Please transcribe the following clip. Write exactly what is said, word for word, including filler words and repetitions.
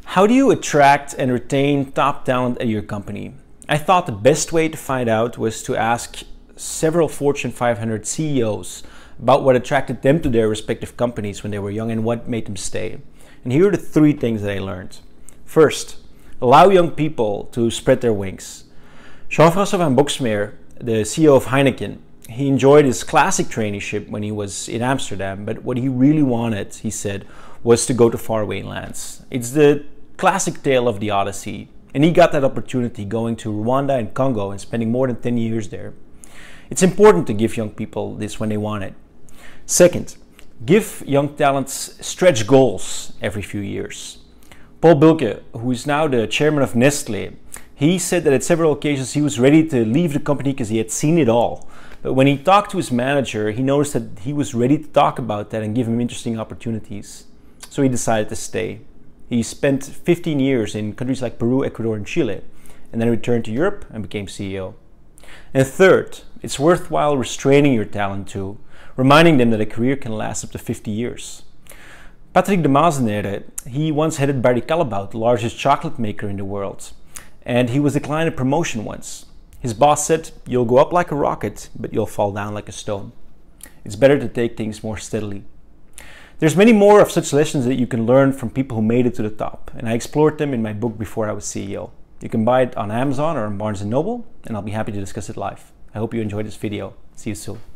How do you attract and retain top talent at your company? I thought the best way to find out was to ask several Fortune five hundred C E Os about what attracted them to their respective companies when they were young and what made them stay. And here are the three things that I learned. First, allow young people to spread their wings. Jean-François van Boxmeer, the C E O of Heineken, he enjoyed his classic traineeship when he was in Amsterdam, but what he really wanted, he said, was to go to faraway lands. It's the classic tale of the Odyssey, and he got that opportunity going to Rwanda and Congo and spending more than ten years there. It's important to give young people this when they want it. Second, give young talents stretch goals every few years. Paul Bulcke, who is now the chairman of Nestlé, he said that at several occasions he was ready to leave the company because he had seen it all. But when he talked to his manager, he noticed that he was ready to talk about that and give him interesting opportunities. So he decided to stay. He spent fifteen years in countries like Peru, Ecuador, and Chile, and then returned to Europe and became C E O. And third, it's worthwhile restraining your talent too, reminding them that a career can last up to fifty years. Patrick de Mazenere, he once headed Barry Callebaut, the largest chocolate maker in the world, and he was declined a promotion once. His boss said, "You'll go up like a rocket, but you'll fall down like a stone." It's better to take things more steadily. There's many more of such lessons that you can learn from people who made it to the top, and I explored them in my book Before I Was C E O. You can buy it on Amazon or on Barnes and Noble, and I'll be happy to discuss it live. I hope you enjoyed this video. See you soon.